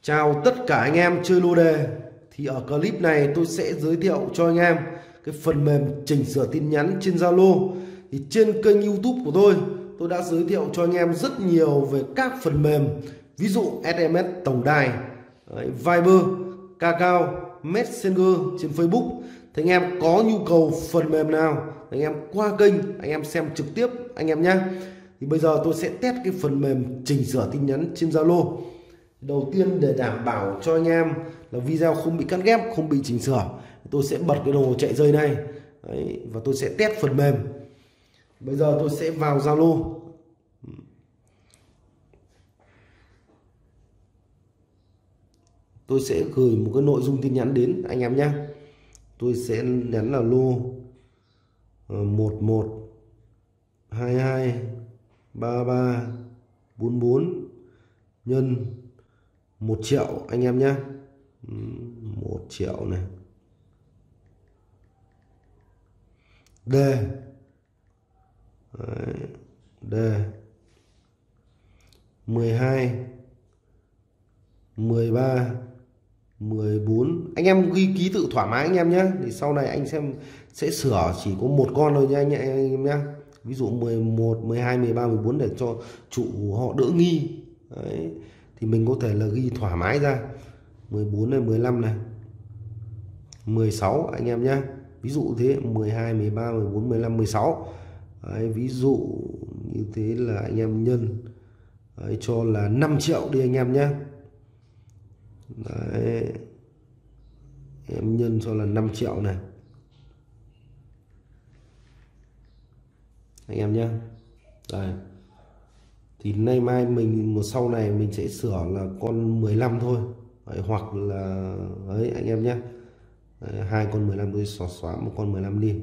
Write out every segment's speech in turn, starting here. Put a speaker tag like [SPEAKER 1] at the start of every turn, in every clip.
[SPEAKER 1] Chào tất cả anh em chơi lô đề. Thì ở clip này tôi sẽ giới thiệu cho anh em cái phần mềm chỉnh sửa tin nhắn trên Zalo. Thì trên kênh YouTube của tôi đã giới thiệu cho anh em rất nhiều về các phần mềm, ví dụ SMS tổng đài, Viber, Kakao, Messenger trên Facebook. Thì anh em có nhu cầu phần mềm nào thì anh em qua kênh anh em xem trực tiếp anh em nhé. Thì bây giờ tôi sẽ test cái phần mềm chỉnh sửa tin nhắn trên Zalo. Đầu tiên, để đảm bảo cho anh em là video không bị cắt ghép, không bị chỉnh sửa, tôi sẽ bật cái đồng hồ chạy dây này. Đấy, và tôi sẽ test phần mềm. Bây giờ tôi sẽ vào Zalo. Tôi sẽ gửi một cái nội dung tin nhắn đến anh em nhé. Tôi sẽ nhắn là lô 11 22 33 44 nhân 1 triệu anh em nhé. 1 triệu này. D. Đấy, D 12 13 14. Anh em ghi ký tự thoải mái anh em nhé. Thì sau này anh sẽ sửa chỉ có một con thôi nha anh em nhé. Ví dụ 11 12 13 14 để cho chủ họ đỡ nghi. Đấy, thì mình có thể là ghi thoải mái ra. 14 này, 15 này, 16 anh em nhé. Ví dụ thế, 12 13 14 15 16. Đấy, ví dụ như thế là anh em nhân. Đấy, cho là 5 triệu đi anh em nhé. Đấy, em nhân cho là 5 triệu này anh em nhé. Đây, thì nay mai mình sau này mình sẽ sửa là con 15 thôi. Đấy, hoặc là ấy anh em nhé. Đấy, 2 con 15 tôi xóa một con 15 đi.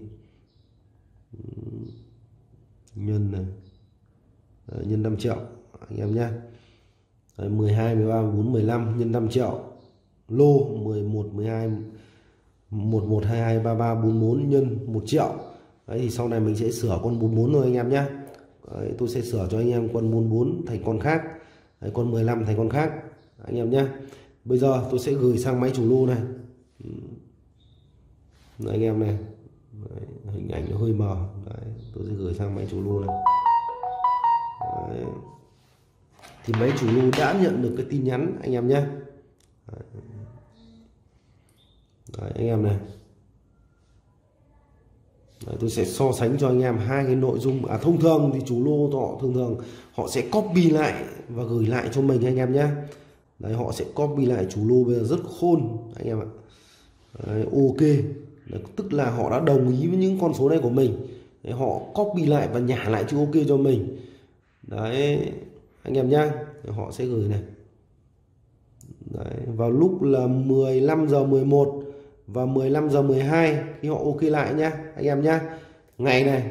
[SPEAKER 1] Nhân này. Đấy, nhân 5 triệu anh em nhé. 12 13 14 15 nhân 5 triệu. Lô 11 12 11 22 33 44 nhân 1 triệu. Đấy, thì sau này mình sẽ sửa con 44 thôi anh em nhé. Đấy, tôi sẽ sửa cho anh em con 44 thành con khác. Đấy, con 15 thành con khác anh em nhé. Bây giờ tôi sẽ gửi sang máy chủ lô này. Đấy, anh em này. Đấy, hình ảnh nó hơi mờ. Đấy, tôi sẽ gửi sang máy chủ lô này. Đấy, thì máy chủ lô đã nhận được cái tin nhắn anh em nhé. Đấy, anh em này. Đấy, tôi sẽ so sánh cho anh em hai cái nội dung. Thông thường thì chủ lô họ thường họ sẽ copy lại và gửi lại cho mình anh em nhé. Đấy, họ sẽ copy lại chủ lô bây giờ rất khôn anh em ạ. Đấy, ok. Đấy, tức là họ đã đồng ý với những con số này của mình. Đấy, họ copy lại và nhả lại chữ ok cho mình. Đấy anh em nhé. Họ sẽ gửi này. Đấy, vào lúc là 15 giờ 11 và 15 giờ 12 thì họ ok lại nhá anh em nhá. Ngày này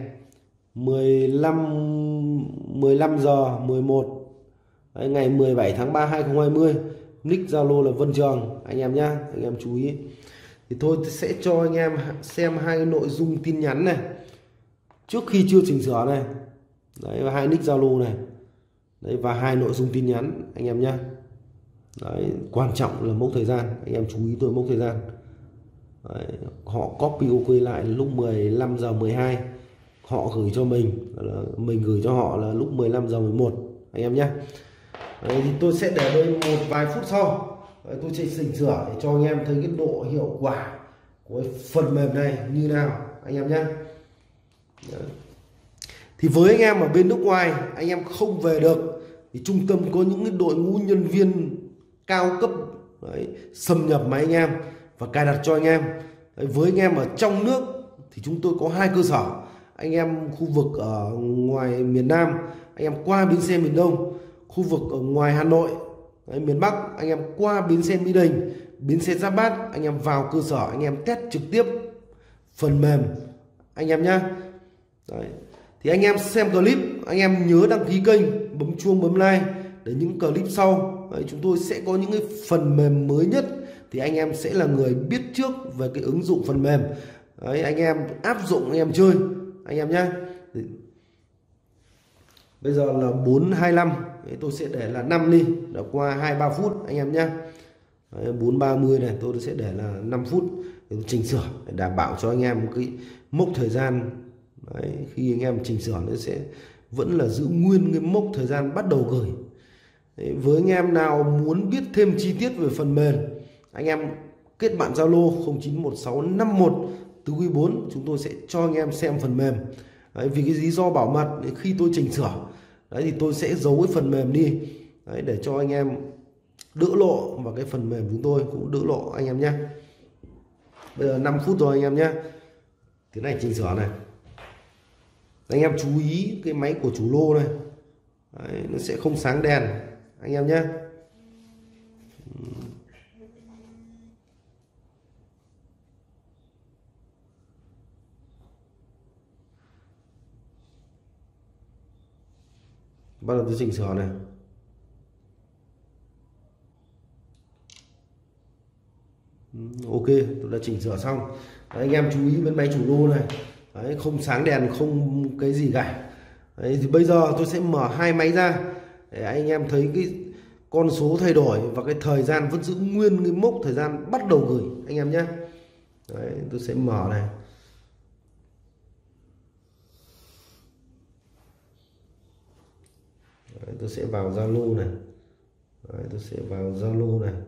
[SPEAKER 1] 15 giờ 11. Đấy, ngày 17 tháng 3 2020. Nick Zalo là Vân Trường anh em nhá. Anh em chú ý. Thì tôi sẽ cho anh em xem hai cái nội dung tin nhắn này trước khi chưa chỉnh sửa này. Đấy, và hai nick Zalo này. Đấy, và hai nội dung tin nhắn anh em nhá. Đấy, quan trọng là mốc thời gian, anh em chú ý tôi mốc thời gian. Đấy, họ copy ok lại lúc 15 giờ 12, họ gửi cho mình gửi cho họ là lúc 15 giờ 11 anh em nhé. Đấy, thì tôi sẽ để đây một vài phút sau. Đấy, tôi sẽ chỉnh sửa để cho anh em thấy cái độ hiệu quả của phần mềm này như nào anh em nhé. Đấy. Thì với anh em ở bên nước ngoài, anh em không về được thì trung tâm có những cái đội ngũ nhân viên cao cấp. Đấy, xâm nhập máy anh em và cài đặt cho anh em. Đấy, với anh em ở trong nước thì chúng tôi có hai cơ sở. Anh em khu vực ở ngoài miền Nam, anh em qua bến xe miền Đông. Khu vực ở ngoài Hà Nội, đấy, miền Bắc, anh em qua bến xe Mỹ Đình, bến xe Giáp Bát, anh em vào cơ sở anh em test trực tiếp phần mềm anh em nhé. Đấy, thì anh em xem clip, anh em nhớ đăng ký kênh, bấm chuông, bấm like để những clip sau. Đấy, chúng tôi sẽ có những cái phần mềm mới nhất thì anh em sẽ là người biết trước về cái ứng dụng phần mềm. Đấy, anh em áp dụng anh em chơi anh em nhé. Bây giờ là 4:25. Đấy, tôi sẽ để là 5 đi, đã qua 2-3 phút anh em nhé. 4:30 này tôi sẽ để là 5 phút để tôi chỉnh sửa để đảm bảo cho anh em một cái mốc thời gian. Đấy, khi anh em chỉnh sửa nó sẽ vẫn là giữ nguyên cái mốc thời gian bắt đầu gửi. Đấy, với anh em nào muốn biết thêm chi tiết về phần mềm, anh em kết bạn Zalo 091651 chúng tôi sẽ cho anh em xem phần mềm. Đấy, vì cái lý do bảo mật khi tôi chỉnh sửa đấy thì tôi sẽ giấu cái phần mềm đi đấy, để cho anh em đỡ lộ, và cái phần mềm chúng tôi cũng đỡ lộ anh em nhé. Bây giờ 5 phút rồi anh em nhé. Thế này chỉnh sửa này, anh em chú ý cái máy của chủ lô này đấy, nó sẽ không sáng đèn anh em nhé. Bắt đầu tôi chỉnh sửa này. Ok, tôi đã chỉnh sửa xong. Đấy, anh em chú ý bên máy chủ lô này. Đấy, không sáng đèn, không cái gì cả. Đấy, thì bây giờ tôi sẽ mở hai máy ra để anh em thấy cái con số thay đổi và cái thời gian vẫn giữ nguyên cái mốc thời gian bắt đầu gửi anh em nhé. Đấy, tôi sẽ mở này. Đấy, tôi sẽ vào Zalo này. Đấy, tôi sẽ vào Zalo này.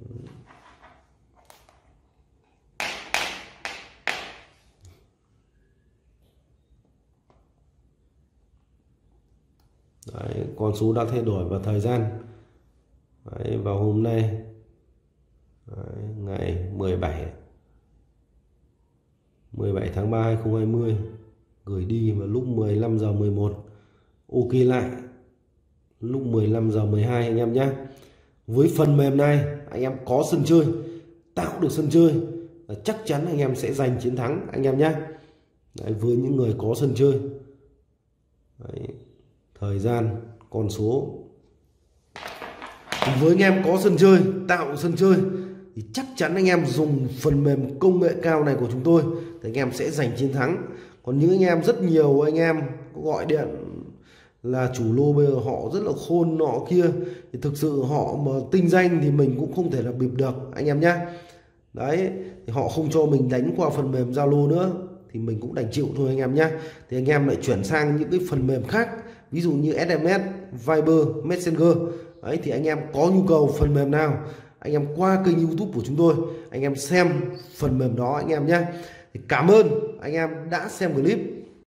[SPEAKER 1] Đấy, con số đã thay đổi và thời gian. Đấy, vào hôm nay đấy, ngày 17 tháng 3 2020 gửi đi vào lúc 15 giờ 11, ok lại lúc 15 giờ 12 anh em nhé. Với phần mềm này anh em có sân chơi, tạo được sân chơi chắc chắn anh em sẽ giành chiến thắng anh em nhé. Đấy, với những người có sân chơi. Đấy, thời gian, con số. Với anh em có sân chơi, tạo sân chơi thì chắc chắn anh em dùng phần mềm công nghệ cao này của chúng tôi thì anh em sẽ giành chiến thắng. Còn những anh em, rất nhiều anh em gọi điện là chủ lô bây giờ họ rất là khôn nọ kia, thì thực sự họ mà tinh danh thì mình cũng không thể là bịp được anh em nhé. Đấy, thì họ không cho mình đánh qua phần mềm Zalo nữa thì mình cũng đành chịu thôi anh em nhé. Thì anh em lại chuyển sang những cái phần mềm khác, ví dụ như SMS, Viber, Messenger. Đấy, thì anh em có nhu cầu phần mềm nào, anh em qua kênh YouTube của chúng tôi, anh em xem phần mềm đó anh em nhé. Thì cảm ơn anh em đã xem clip.